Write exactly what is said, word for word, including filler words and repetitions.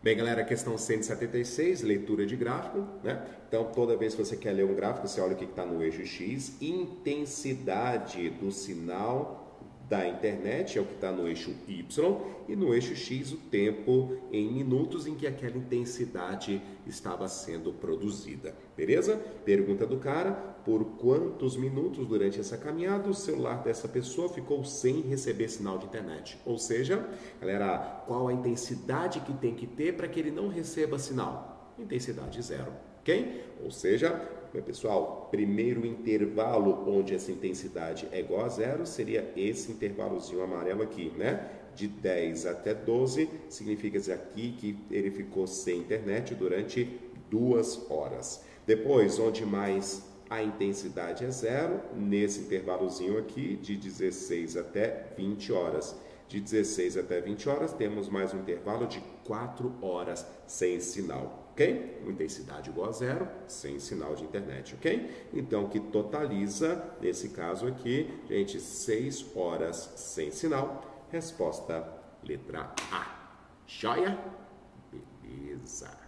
Bem, galera, questão cento e setenta e seis, leitura de gráfico, né? Então, toda vez que você quer ler um gráfico, você olha o que está no eixo X, intensidade do sinal da internet é o que está no eixo Y, e no eixo X o tempo em minutos em que aquela intensidade estava sendo produzida, beleza? Pergunta do cara: por quantos minutos durante essa caminhada o celular dessa pessoa ficou sem receber sinal de internet? Ou seja, galera, qual a intensidade que tem que ter para que ele não receba sinal? Intensidade zero, ok? Ou seja, meu pessoal, primeiro intervalo onde essa intensidade é igual a zero seria esse intervalozinho amarelo aqui, né? De dez até doze, significa dizer aqui que ele ficou sem internet durante duas horas. Depois, onde mais a intensidade é zero, nesse intervalozinho aqui, de dezesseis até vinte horas. De dezesseis até vinte horas, temos mais um intervalo de quatro horas sem sinal, ok? Uma intensidade igual a zero, sem sinal de internet, ok? Então, que totaliza, nesse caso aqui, gente, seis horas sem sinal. Resposta, letra A. Joia? Beleza.